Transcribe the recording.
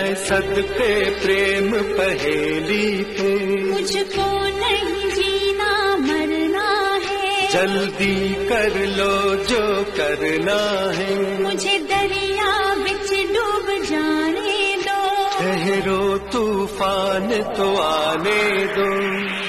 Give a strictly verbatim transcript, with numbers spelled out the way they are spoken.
जाए सदके प्रेम पहेली पे। मुझको नहीं जीना मरना है, जल्दी कर लो जो करना है। मुझे दरिया बिच डूब जाने दो, ठहरो तूफान तो आने दो।